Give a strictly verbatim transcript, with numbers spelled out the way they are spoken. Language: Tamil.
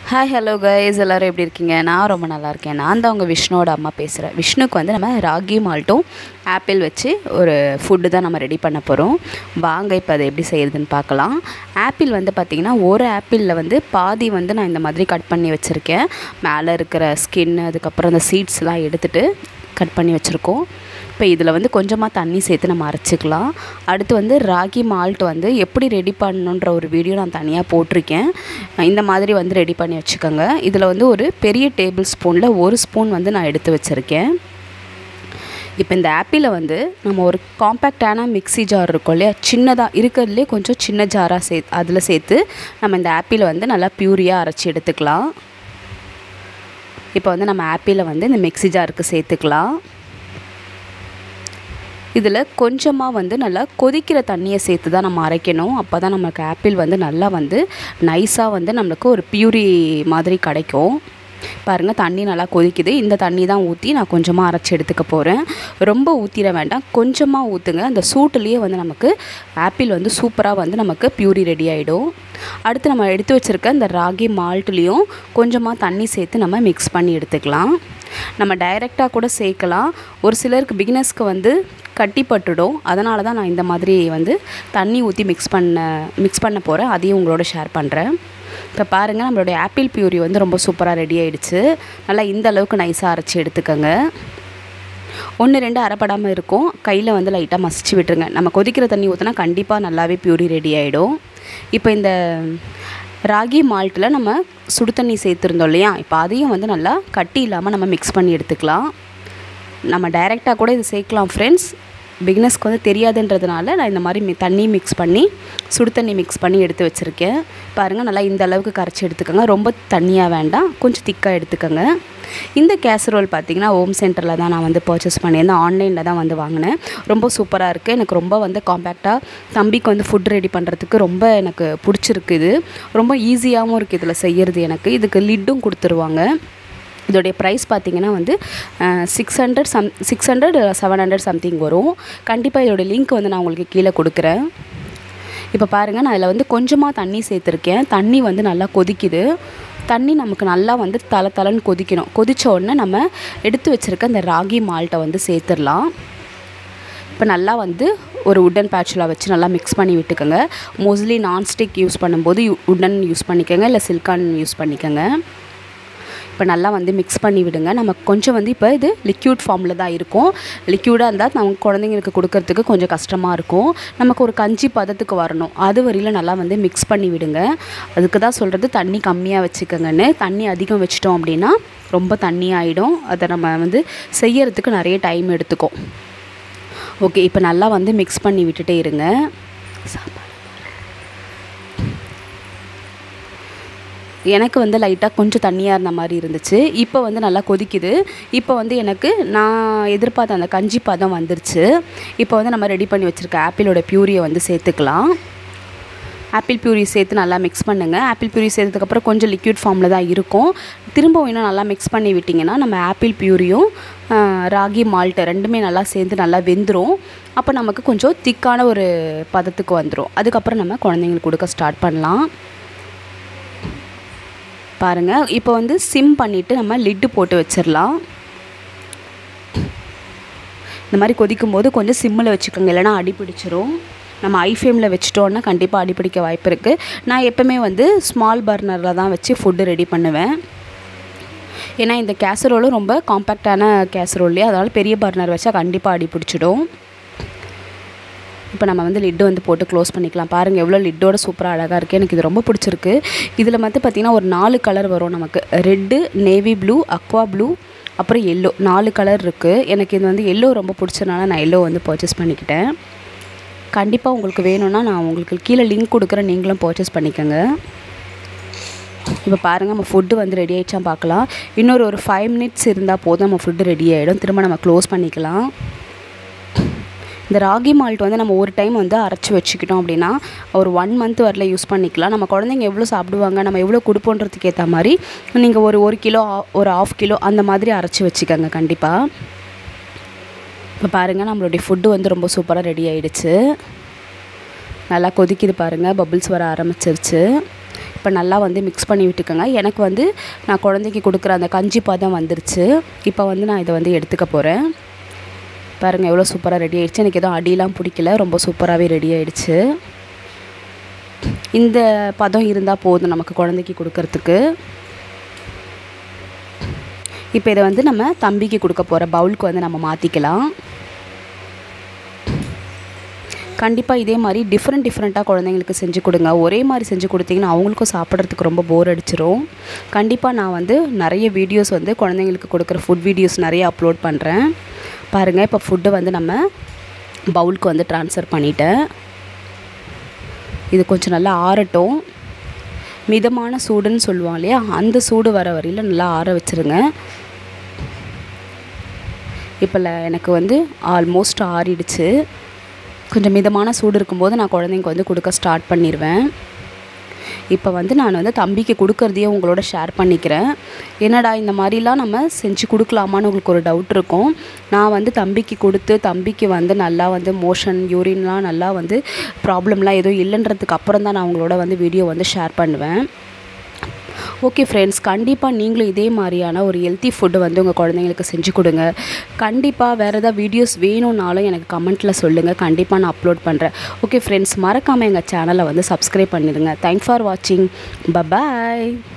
ஹாய் ஹலோ கைஸ், எல்லோரும் எப்படி இருக்கீங்க? நான் ரொம்ப நல்லா இருக்கேன். நான் தான் உங்கள் விஷ்ணுவோட அம்மா பேசுகிறேன். விஷ்ணுக்கு வந்து நம்ம ராகி மால்ட்டும் ஆப்பிள் வச்சு ஒரு ஃபுட்டு தான் நம்ம ரெடி பண்ண போகிறோம். வாங்க இப்போ அதை எப்படி செய்கிறதுன்னு பார்க்கலாம். ஆப்பிள் வந்து பார்த்திங்கன்னா ஒரு ஆப்பிளில் வந்து பாதி வந்து நான் இந்த மாதிரி கட் பண்ணி வச்சுருக்கேன். மேலே இருக்கிற ஸ்கின், அதுக்கப்புறம் அந்த சீட்ஸ்லாம் எடுத்துகிட்டு கட் பண்ணி வச்சுருக்கோம். இப்போ இதில் வந்து கொஞ்சமாக தண்ணி சேர்த்து நம்ம அரைச்சிக்கலாம். அடுத்து வந்து ராகி மால்ட் வந்து எப்படி ரெடி பண்ணணுன்ற ஒரு வீடியோ நான் தனியாக போட்டிருக்கேன். இந்த மாதிரி வந்து ரெடி பண்ணி வச்சுக்கோங்க. இதில் வந்து ஒரு பெரிய டேபிள் ஸ்பூனில் ஒரு ஸ்பூன் வந்து நான் எடுத்து வச்சுருக்கேன். இப்போ இந்த ஆப்பிளை வந்து நம்ம ஒரு காம்பேக்டான மிக்ஸி ஜார் இருக்கும் இல்லையா, சின்னதாக இருக்கிறதுலே கொஞ்சம் சின்ன ஜாராக சே அதில் சேர்த்து நம்ம இந்த ஆப்பிளை வந்து நல்லா பியூரியாக அரைச்சி எடுத்துக்கலாம். இப்போ வந்து நம்ம ஆப்பிளை வந்து இந்த மிக்ஸி ஜாருக்கு சேர்த்துக்கலாம். இதில் கொஞ்சமாக வந்து நல்லா கொதிக்கிற தண்ணியை சேர்த்து தான் நம்ம அரைக்கணும். அப்போ தான் நமக்கு ஆப்பிள் வந்து நல்லா வந்து நைஸாக வந்து நம்மளுக்கு ஒரு பியூரி மாதிரி கிடைக்கும். பாருங்கள், தண்ணி நல்லா கொதிக்குது. இந்த தண்ணி தான் ஊற்றி நான் கொஞ்சமாக அரைச்சி எடுத்துக்க போகிறேன். ரொம்ப ஊற்றிட வேண்டாம், கொஞ்சமாக ஊற்றுங்க. அந்த சூட்டுலேயே வந்து நமக்கு ஆப்பிள் வந்து சூப்பராக வந்து நமக்கு பியூரி ரெடி ஆகிடும். அடுத்து நம்ம எடுத்து வச்சுருக்க இந்த ராகி மால்ட்லேயும் கொஞ்சமாக தண்ணி சேர்த்து நம்ம மிக்ஸ் பண்ணி எடுத்துக்கலாம். நம்ம டைரெக்டாக கூட சேர்க்கலாம். ஒரு சிலருக்கு பிகினர்ஸ்க்கு வந்து கட்டி பட்டுடும். அதனால தான் நான் இந்த மாதிரி வந்து தண்ணி ஊற்றி மிக்ஸ் பண்ண மிக்ஸ் பண்ண போகிறேன். அதையும் உங்களோட ஷேர் பண்ணுறேன். இப்போ பாருங்கள், நம்மளுடைய ஆப்பிள் பியூரி வந்து ரொம்ப சூப்பராக ரெடி ஆகிடுச்சு. நல்லா இந்த அளவுக்கு நைஸாக அரைச்சி எடுத்துக்கோங்க. ஒன்று ரெண்டு அரைப்படாமல் இருக்கும். கையில் வந்து லைட்டாக மசிச்சு விட்டுருங்க. நம்ம கொதிக்கிற தண்ணி ஊற்றினா கண்டிப்பாக நல்லாவே பியூரி ரெடி ஆகிடும். இப்போ இந்த ராகி மால்ட்டில் நம்ம சுடு தண்ணி சேர்த்துருந்தோம் இல்லையா, இப்போ அதையும் வந்து நல்லா கட்டி இல்லாமல் நம்ம மிக்ஸ் பண்ணி எடுத்துக்கலாம். நம்ம டைரெக்டாக கூட இது சேர்க்கலாம் ஃப்ரெண்ட்ஸ். பிகினர்ஸ்க்கு வந்து தெரியாதுன்றதுனால நான் இந்த மாதிரி தண்ணி மிக்ஸ் பண்ணி சுடு தண்ணி மிக்ஸ் பண்ணி எடுத்து வச்சுருக்கேன். பாருங்கள், நல்லா இந்த அளவுக்கு கரைச்சி எடுத்துக்கோங்க. ரொம்ப தண்ணியாக வேண்டாம், கொஞ்சம் திக்காக எடுத்துக்கோங்க. இந்த கேசரோல் பார்த்திங்கன்னா ஹோம் சென்டரில் தான் நான் வந்து பர்ச்சேஸ் பண்ணியிருந்தேன். ஆன்லைனில் தான் வந்து வாங்கினேன். ரொம்ப சூப்பராக இருக்குது. எனக்கு ரொம்ப வந்து காம்பேக்டாக தம்பிக்கு வந்து ஃபுட் ரெடி பண்ணுறதுக்கு ரொம்ப எனக்கு பிடிச்சிருக்கு. இது ரொம்ப ஈஸியாகவும் இருக்குது இதில் செய்கிறது. எனக்கு இதுக்கு லிட்டும் கொடுத்துருவாங்க. இதோடைய ப்ரைஸ் பார்த்திங்கன்னா வந்து six hundred some six hundred seven hundred something வரும். கண்டிப்பாக இதோடைய லிங்க் வந்து நான் உங்களுக்கு கீழே கொடுக்குறேன். இப்போ பாருங்கள், நான் அதில் வந்து கொஞ்சமாக தண்ணி சேர்த்துருக்கேன். தண்ணி வந்து நல்லா கொதிக்குது. தண்ணி நமக்கு நல்லா வந்து தலை தலைன்னு கொதிக்கணும். கொதித்த உடனே நம்ம எடுத்து வச்சுருக்க அந்த ராகி மால்ட்டை வந்து சேர்த்துடலாம். இப்போ நல்லா வந்து ஒரு உட்டன் பேட்சில் வச்சு நல்லா மிக்ஸ் பண்ணி விட்டுக்கோங்க. மோஸ்ட்லி நான்ஸ்டிக் யூஸ் பண்ணும்போது உட்டன் யூஸ் பண்ணிக்கோங்க, இல்லை சில்கான் யூஸ் பண்ணிக்கோங்க. இப்போ நல்லா வந்து மிக்ஸ் பண்ணி விடுங்க. நமக்கு கொஞ்சம் வந்து இப்போ இது லிக்யூட் ஃபார்மில் தான் இருக்கும். லிக்யூடாக இருந்தால் நம்ம குழந்தைங்களுக்கு கொடுக்கறதுக்கு கொஞ்சம் கஷ்டமாக இருக்கும். நமக்கு ஒரு கஞ்சி பதத்துக்கு வரணும். அது வரையில் நல்லா வந்து மிக்ஸ் பண்ணி விடுங்க. அதுக்கு தான் சொல்கிறது தண்ணி கம்மியாக வச்சுக்கோங்கன்னு. தண்ணி அதிகம் வச்சிட்டோம் அப்படின்னா ரொம்ப தண்ணி ஆகிடும். அதை நம்ம வந்து செய்யறதுக்கு நிறைய டைம் எடுத்துக்கும். ஓகே, இப்போ நல்லா வந்து மிக்ஸ் பண்ணி விட்டுட்டே இருங்க. எனக்கு வந்து லைட்டாக கொஞ்சம் தண்ணியாக இருந்த மாதிரி இருந்துச்சு. இப்போ வந்து நல்லா கொதிக்குது. இப்போ வந்து எனக்கு நான் எதிர்பார்த்த அந்த கஞ்சி பதம் வந்துருச்சு. இப்போ வந்து நம்ம ரெடி பண்ணி வச்சுருக்க ஆப்பிளோட பியூரியை வந்து சேர்த்துக்கலாம். ஆப்பிள் பியூரி சேர்த்து நல்லா மிக்ஸ் பண்ணுங்கள். ஆப்பிள் பியூரி சேர்த்ததுக்கப்புறம் கொஞ்சம் லிக்யூட் ஃபார்மில் தான் இருக்கும். திரும்பவும் இன்னும் நல்லா மிக்ஸ் பண்ணி விட்டிங்கன்னா நம்ம ஆப்பிள் பியூரியும் ராகி மால்ட்டு ரெண்டுமே நல்லா சேர்ந்து நல்லா வெந்துடும். அப்போ நமக்கு கொஞ்சம் திக்கான ஒரு பதத்துக்கு வந்துடும். அதுக்கப்புறம் நம்ம குழந்தைங்களுக்கு கொடுக்க ஸ்டார்ட் பண்ணலாம். பாருங்கள், இப்போ வந்து சிம் பண்ணிவிட்டு நம்ம லிட்டு போட்டு வச்சிடலாம். இந்த மாதிரி கொதிக்கும் போது கொஞ்சம் சிம்மில் வச்சுக்கோங்க, இல்லைனா அடி பிடிச்சிரும். நம்ம ஐ ஃப்ளேமில் வச்சிட்டோன்னா கண்டிப்பாக அடி பிடிக்க வாய்ப்பு இருக்குது. நான் எப்போவுமே வந்து ஸ்மால் பர்னரில் தான் வச்சு ஃபுட்டு ரெடி பண்ணுவேன். ஏன்னா இந்த கேசரோலும் ரொம்ப காம்பேக்டான கேசரோல்லையே, அதனால் பெரிய பர்னர் வச்சா கண்டிப்பாக அடி பிடிச்சிடும். இப்போ நம்ம வந்து லிட்டு வந்து போட்டு க்ளோஸ் பண்ணிக்கலாம். பாருங்கள், எவ்வளோ லிட்டோட சூப்பராக அழகாக இருக்குது. எனக்கு இது ரொம்ப பிடிச்சிருக்கு. இதில் வந்து பார்த்திங்கன்னா ஒரு நாலு கலர் வரும் நமக்கு. Red, navy blue, aqua blue, அப்புறம் எல்லோ, நாலு கலர் இருக்குது. எனக்கு இது வந்து எல்லோ ரொம்ப பிடிச்சதுனால நான் எல்லோ வந்து பர்ச்சேஸ் பண்ணிக்கிட்டேன். கண்டிப்பாக உங்களுக்கு வேணும்னா நான் உங்களுக்கு கீழே லிங்க் கொடுக்குறேன், நீங்களும் பர்ச்சேஸ் பண்ணிக்கோங்க. இப்போ பாருங்கள், நம்ம ஃபுட்டு வந்து ரெடி ஆகிடுச்சா பார்க்கலாம். இன்னொரு ஒரு ஃபைவ் மினிட்ஸ் இருந்தால் போதும், நம்ம ஃபுட்டு ரெடி ஆகிடும். திரும்ப நம்ம க்ளோஸ் பண்ணிக்கலாம். இந்த ராகி மால்ட் வந்து நம்ம ஒரு டைம் வந்து அரைச்சி வச்சுக்கிட்டோம் அப்படின்னா ஒரு ஒன் மந்த் வரல யூஸ் பண்ணிக்கலாம். நம்ம குழந்தைங்க எவ்வளோ சாப்பிடுவாங்க, நம்ம எவ்வளோ கொடுப்போன்றதுக்கு ஏற்ற மாதிரி நீங்கள் ஒரு ஒரு கிலோ ஒரு ஆஃப் கிலோ அந்த மாதிரி அரைச்சி வச்சுக்கோங்க கண்டிப்பாக. இப்போ பாருங்கள், நம்மளுடைய ஃபுட்டு வந்து ரொம்ப சூப்பராக ரெடி ஆகிடுச்சு. நல்லா கொதிக்குது பாருங்கள், பபிள்ஸ் வர ஆரம்பிச்சிருச்சு. இப்போ நல்லா வந்து மிக்ஸ் பண்ணி விட்டுக்கோங்க. எனக்கு வந்து நான் குழந்தைக்கு கொடுக்குற அந்த கஞ்சி பதம் வந்துருச்சு. இப்போ வந்து நான் இதை வந்து எடுத்துக்க போகிறேன். பாருங்கள் எவ்வளோ சூப்பராக ரெடி ஆகிடுச்சு. எனக்கு எதுவும் அடியெலாம் பிடிக்கல, ரொம்ப சூப்பராகவே ரெடி ஆகிடுச்சு. இந்த பதம் இருந்தால் போதும் நமக்கு குழந்தைக்கு கொடுக்கறதுக்கு. இப்போ இதை வந்து நம்ம தம்பிக்கு கொடுக்க போகிற பவுலுக்கு வந்து நம்ம மாற்றிக்கலாம். கண்டிப்பாக இதே மாதிரி டிஃப்ரெண்ட் டிஃப்ரெண்ட்டாக குழந்தைங்களுக்கு செஞ்சு கொடுங்க. ஒரே மாதிரி செஞ்சு கொடுத்தீங்கன்னா அவங்களுக்கும் சாப்பிட்றதுக்கு ரொம்ப போர் அடிச்சிரும். கண்டிப்பாக நான் வந்து நிறைய வீடியோஸ் வந்து குழந்தைங்களுக்கு கொடுக்குற ஃபுட் வீடியோஸ் நிறைய அப்லோட் பண்ணுறேன். பாருங்கள் இப்போ ஃபுட்டு வந்து நம்ம பவுலுக்கு வந்து ட்ரான்ஸ்ஃபர் பண்ணிட்டேன். இது கொஞ்சம் நல்லா ஆறட்டும். மிதமான சூடுன்னு சொல்லுவாங்க இல்லையா, அந்த சூடு வர வரையில் நல்லா ஆற வச்சுருங்க. இப்போ எனக்கு வந்து ஆல்மோஸ்ட் ஆறிடுச்சு. கொஞ்சம் மிதமான சூடு இருக்கும்போது நான் குழந்தைங்க வந்து கொடுக்க ஸ்டார்ட் பண்ணிடுவேன். இப்போ வந்து நான் வந்து தம்பிக்கு கொடுக்குறதையே உங்களோட ஷேர் பண்ணிக்கிறேன். என்னடா இந்த மாதிரிலாம் நம்ம செஞ்சு கொடுக்கலாமான்னு உங்களுக்கு ஒரு டவுட் இருக்கும். நான் வந்து தம்பிக்கு கொடுத்து தம்பிக்கு வந்து நல்லா வந்து மோஷன் யூரின்லாம் நல்லா வந்து ப்ராப்ளம்லாம் எதுவும் இல்லைன்றதுக்கு அப்புறம் தான் நான் உங்களோட வந்து வீடியோ வந்து ஷேர் பண்ணுவேன். ஓகே ஃப்ரெண்ட்ஸ், கண்டிப்பாக நீங்களும் இதே மாதிரியான ஒரு ஹெல்த்தி ஃபுட்டு வந்து உங்கள் குழந்தைங்களுக்கு செஞ்சு கொடுங்க. கண்டிப்பாக வேறு ஏதாவது வீடியோஸ் வேணும்னாலும் எனக்கு கமெண்ட்டில் சொல்லுங்கள், கண்டிப்பாக நான் அப்லோட் பண்ணுறேன். ஓகே ஃப்ரெண்ட்ஸ், மறக்காமல் எங்கள் சேனலை வந்து சப்ஸ்கிரைப் பண்ணிடுங்க. தேங்க்ஸ் ஃபார் வாட்சிங். பபாய்.